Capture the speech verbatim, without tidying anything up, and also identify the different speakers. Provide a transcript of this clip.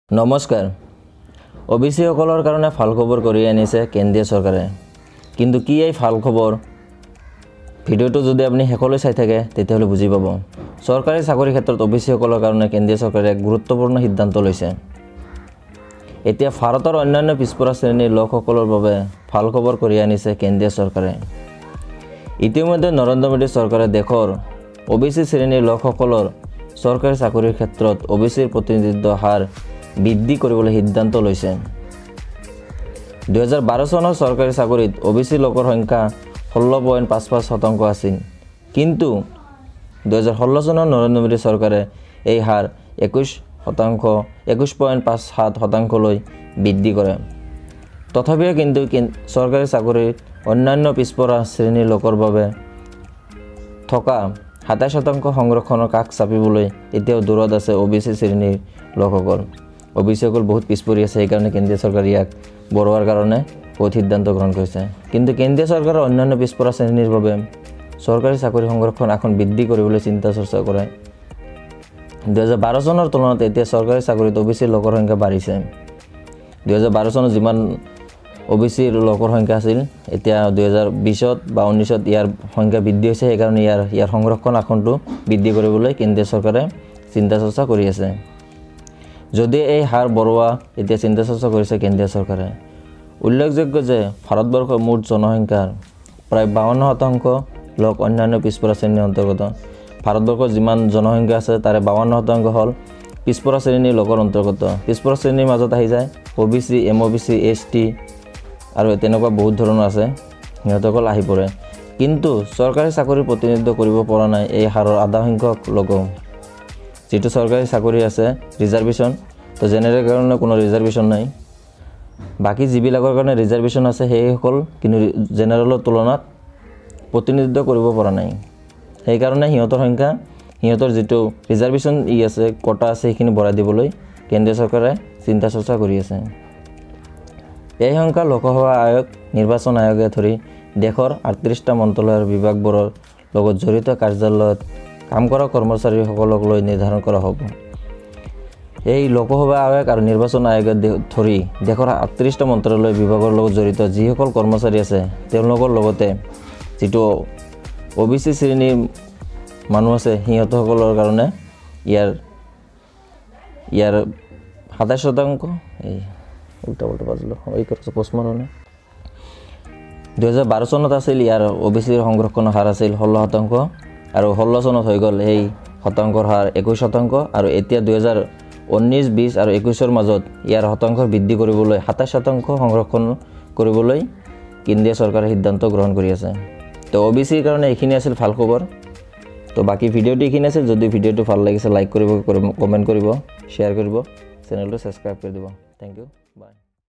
Speaker 1: নমস্কাৰ ওবিসি সকলৰ কাৰণে ভাল খবৰ কৰি আনিছে কেন্দ্ৰীয় চৰকাৰে কিন্তু কি এই ভাল খবৰ ভিডিওটো যদি আপুনি হেকলৈ চাই থাকে তেতিয়াহলে বুজি পাব চৰকাৰী চাকৰি ক্ষেত্ৰত ওবিসি সকলৰ কাৰণে কেন্দ্ৰীয় চৰকাৰে এক গুৰুত্বপূৰ্ণ সিদ্ধান্ত লৈছে এতিয়া ভাৰতৰ অন্যান্য পিছপৰা শ্ৰেণীৰ লোকসকলৰ বাবে ভাল খবৰ কৰি আনিছে কেন্দ্ৰীয় চৰকাৰে ইতিমধ্যে নৰেন্দ্ৰ মোদী চৰকাৰে দেশৰ ওবিসি শ্ৰেণীৰ লোকসকলৰ চৰকাৰী চাকৰিৰ ক্ষেত্ৰত ওবিসিৰ প্ৰতিনিধিত্ব হাৰ বৃদ্ধি কৰিবলৈ সিদ্ধান্ত লৈছে দুই হাজাৰ বাৰ চনৰ চৰকাৰী চাকৰিত ওবিসি লোকৰ সংখ্যা ষোল্ল পইণ্ট পাঁচ পাঁচ শতাংশ আছিল কিন্তু দুই হাজাৰ ষোল্ল চনৰ নৰেন্দ্ৰ মোদী চৰকাৰে এই হাৰ একৈশ শতাংশ একৈশ পইণ্ট পাঁচ সাত শতাংশলৈ বৃদ্ধি কৰে তথাপিও কিন্তু চৰকাৰী চাকৰিত অন্যান্য পিছপৰা শ্ৰেণীৰ লোকৰ বাবে থকা সাতাইশ শতাংশ সংৰক্ষণৰ কাষ চাপিবলৈ এতিয়াও দূৰত আছে ওবিসি শ্ৰেণীৰ লোকসকল ওবিসিসকল বহুত পিছপৰি আছে সেইকাৰণে কেন্দ্ৰীয় চৰকাৰে ইয়াক বঢ়োৱাৰ কাৰণে বহুত সিদ্ধান্ত গ্ৰহণ কৰিছে কিন্তু কেন্দ্ৰীয় চৰকাৰে অন্যান্য পিছপৰা শ্ৰেণীৰ বাবে চৰকাৰী চাকৰি সংৰক্ষণ এখন বৃদ্ধি কৰিবলৈ চিন্তা চৰ্চা কৰে দুই হাজাৰ বাৰ চনৰ তুলনাত এতিয়া চৰকাৰী চাকৰিত ওবিসিৰ লোকৰ সংখ্যা বাঢ়িছে দুই হাজাৰ বাৰ চনত যিমান ওবিসিৰ লোকৰ সংখ্যা আছিল এতিয়া দুই হাজাৰ বিছত বা ঊনৈছত ইয়াৰ সংখ্যা বৃদ্ধি হৈছে সেইকাৰণে ইয়াৰ ইয়াৰ সংৰক্ষণ আসনটো বৃদ্ধি কৰিবলৈ কেন্দ্ৰীয় চৰকাৰে চিন্তা চৰ্চা কৰি আছে যদি এই হাৰ বঢ়োৱা এতিয়া চিন্তা চৰ্চা কৰিছে কেন্দ্ৰীয় চৰকাৰে উল্লেখযোগ্য যে ভাৰতবৰ্ষৰ মুঠ জনসংখ্যাৰ প্ৰায় বাৱন্ন শতাংশ লোক অন্যান্য পিছপৰা শ্ৰেণীৰ অন্তৰ্গত ভাৰতবৰ্ষৰ যিমান জনসংখ্যা আছে তাৰে বাৱন্ন শতাংশ হ'ল পিছপৰা শ্ৰেণীৰ লোকৰ অন্তৰ্গত পিছপৰা শ্ৰেণীৰ মাজত আহি যায় OBC M OBC S T আৰু তেনেকুৱা বহুত ধৰণৰ আছে সিহঁতসকল আহি পৰে কিন্তু চৰকাৰী চাকৰিৰ প্ৰতিনিধিত্ব কৰিব পৰা নাই এই হাৰৰ আধা সংখ্যক লোক যেটো চৰকাৰী চাকৰি আছে ৰিজাৰ্ভেশ্যন তো জেনেৰেল কাৰণে কোনো ৰিজাৰ্ভেশ্যন নাই বাকি যিবিলাকৰ কাৰণে ৰিজাৰ্ভেশ্যন আছে সেইসকল কিন্তু জেনেৰেলৰ তুলনাত প্ৰতিনিধিত্ব কৰিব পৰা নাই সেইকাৰণে সিহঁতৰ সংখ্যা সিহঁতৰ যেটো ৰিজাৰ্ভেশ্যন ই আছে কোটা আছে সেইখিনি বঢ়াই দিবলৈ কেন্দ্ৰীয় চৰকাৰে চিন্তা চৰ্চা কৰি আছে এই সংখ্যা লোকসভা আয়োগ নিৰ্বাচন আয়োগে ধৰি দেশৰ আঠত্ৰিশটা মন্ত্ৰালয়ৰ বিভাগবোৰৰ লগত জড়িত কাৰ্যালয়ত কাম কৰা কৰ্মচাৰীসকলক লৈ নিৰ্ধাৰণ কৰা হ'ব এই লোকসভা আয়োগ আৰু নিৰ্বাচন আয়োগে ধৰি দেশৰ আঠত্ৰিশটা মন্ত্ৰালয় বিভাগৰ লগত জড়িত যিসকল কৰ্মচাৰী আছে তেওঁলোকৰ লগতে যেটো ওবিসি শ্ৰেণীৰ মানুহ আছে সিহঁতসকলৰ কাৰণে ইয়াৰ ইয়াৰ সাতাইশ শতাংশ এই উল্টা উল্টা বাজলো এই কথা পোষ্টমাৰনে দুই হাজাৰ বাৰ চনত আছিল ইয়াৰ ওবিসিৰ সংৰক্ষণৰ হাৰ আছিল ষোল্ল শতাংশ আৰু ষোল্ল চনত হৈ গ'ল এই শতাংশৰ হাৰ একৈশ শতাংশ আৰু এতিয়া দুই হাজাৰ ঊনৈছ বিছ আৰু একৈছৰ মাজত ইয়াৰ শতাংশ বৃদ্ধি কৰিবলৈ সাতাইশ শতাংশ সংৰক্ষণ কৰিবলৈ কেন্দ্ৰীয় চৰকাৰে সিদ্ধান্ত গ্ৰহণ কৰি আছে তো ওবিসিৰ কাৰণে এইখিনি আছিল ভাল খবৰ তো বাকি ভিডিওটো এইখিনি আছিল যদি ভিডিওটো ভাল লাগিছে লাইক কৰিব কমেন্ট কৰিব শ্বেয়াৰ কৰিব চেনেলটো সাবস্ক্ৰাইব কৰি দিব থ্যাংক ইউ বাই